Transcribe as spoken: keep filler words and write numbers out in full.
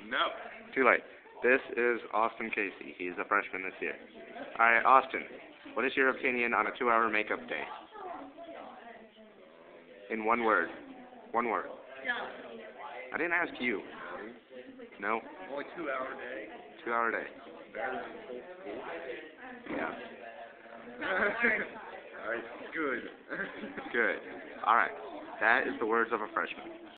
No. Too late. This is Austin Casey. He's a freshman this year. Alright, Austin, what is your opinion on a two-hour makeup day? In one word. One word. I didn't ask you. No? Only two hour day. Two-hour day. Better than full school. Yeah. Alright, good. Good. Alright. That is the words of a freshman.